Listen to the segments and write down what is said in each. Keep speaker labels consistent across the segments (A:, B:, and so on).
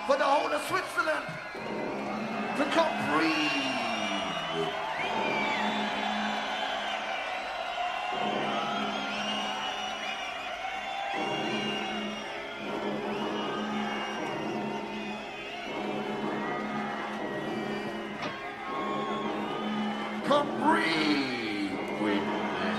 A: for the whole of Switzerland to come breathe. Come breathe with me.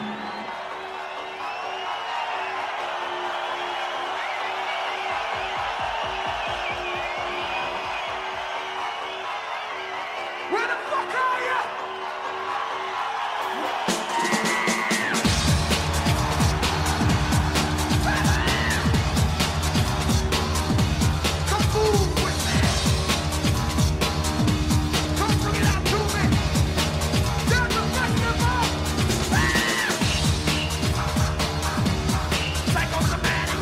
A: Where the fuck are you? Come move with me. Come bring it out to me. There's a festival. Psychosomatic.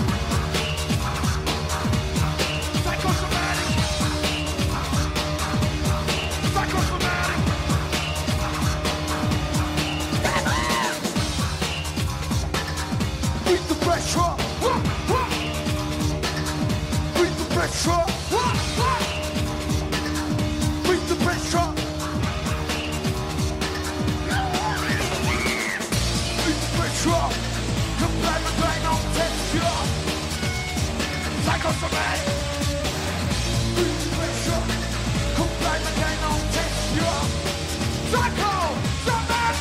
A: Psychosomatic. Psychosomatic. Beat the pressure. Beat the pressure. Beat the pressure. Beat the pressure. Comply with right on texture. Psychosomatic. Beat the pressure. Comply with right on texture. Psychosomatic.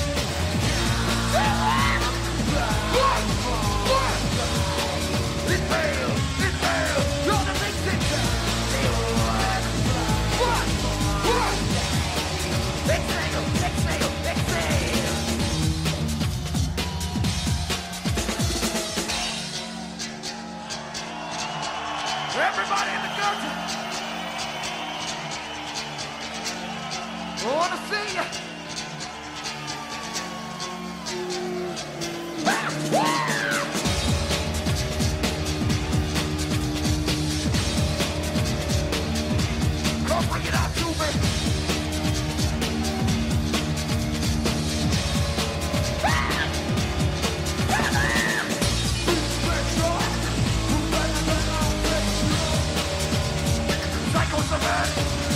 A: It fails, you're the big picture. Exhale. Everybody in the gutter. I wanna see you. Come bring it out to me. Psychosomatic.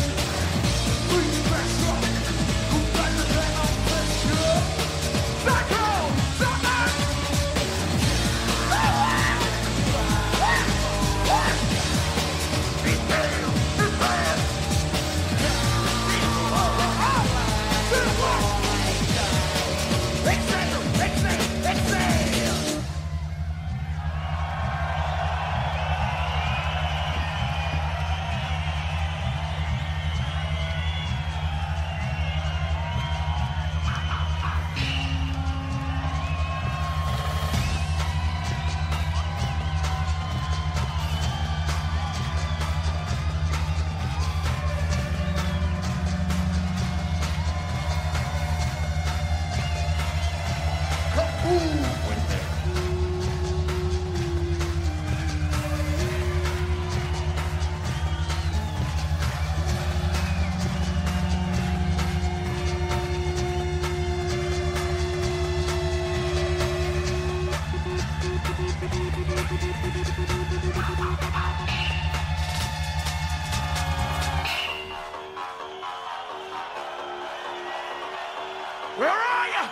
A: Where are you?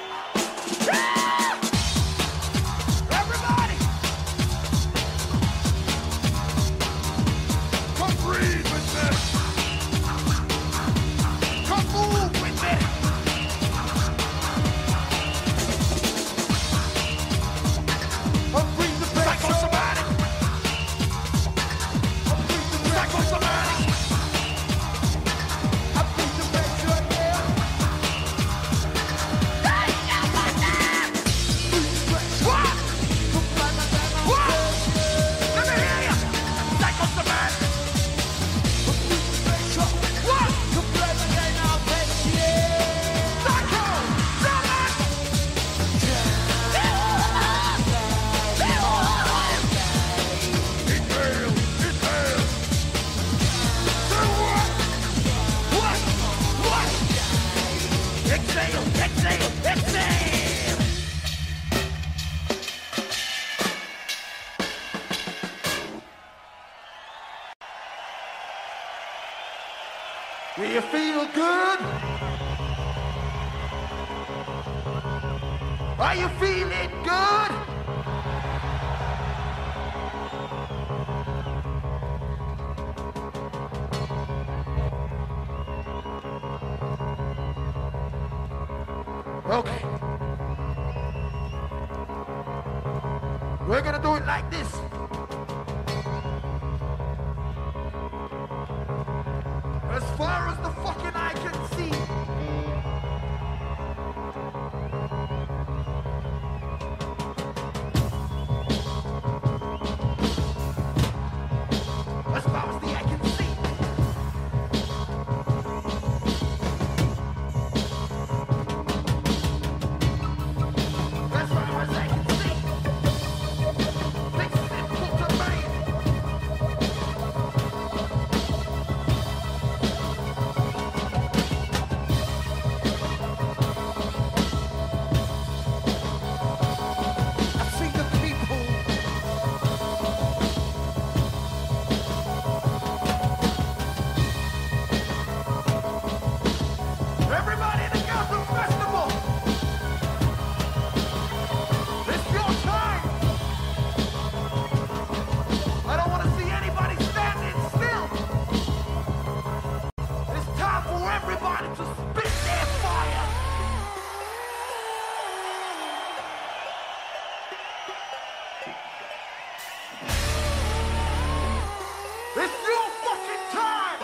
A: Everybody! Come breathe with me. Come move with me. Come breathe the pressure. Psychosomatic. Come breathe the pressure. Psychosomatic. I breathe the pressure, yeah. Let me hear you. Psychosomatic. Do you feel good? Are you feeling good? Okay. We're gonna do it like this. As far as the fucking eye can see. As far as the eye can see. As far as I can see. It's simple to me. I see the people. Everybody in the Gotham Festival. It's your time. I don't want to see anybody standing still. It's time for everybody to spit their fire. It's your fucking time.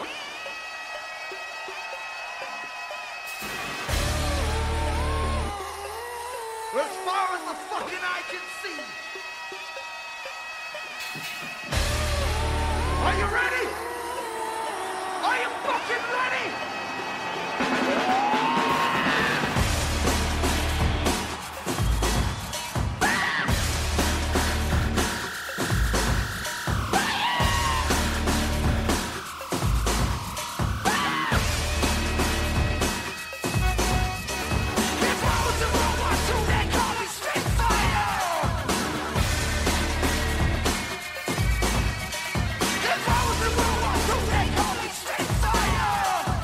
A: As far as the fucking eye can see. Are you ready? Are you fucking ready? If I was in World War II, they'd call me Spitfire. If I was in World War II, they'd call me Spitfire.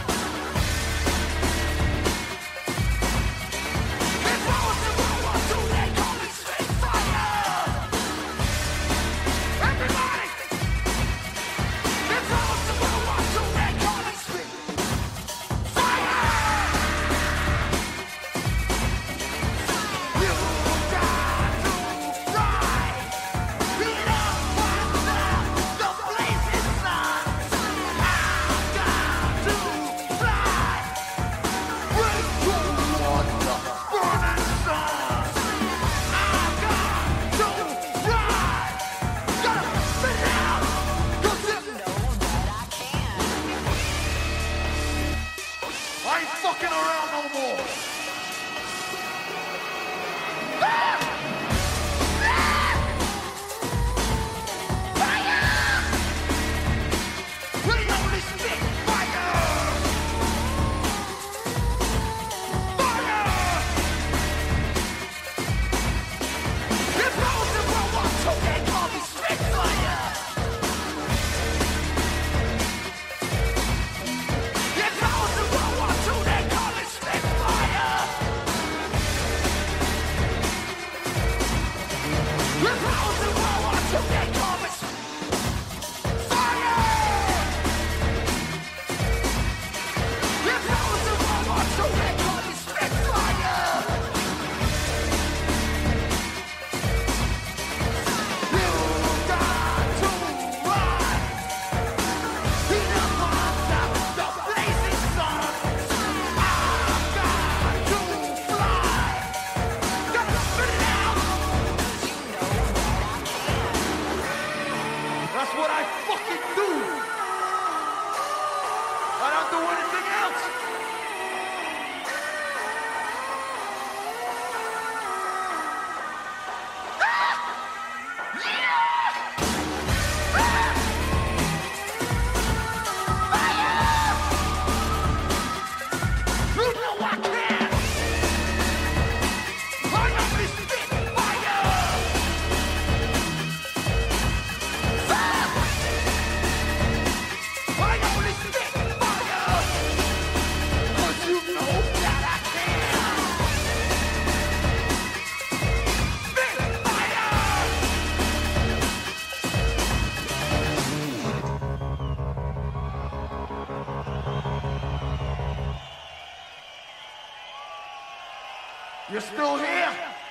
A: You're still here?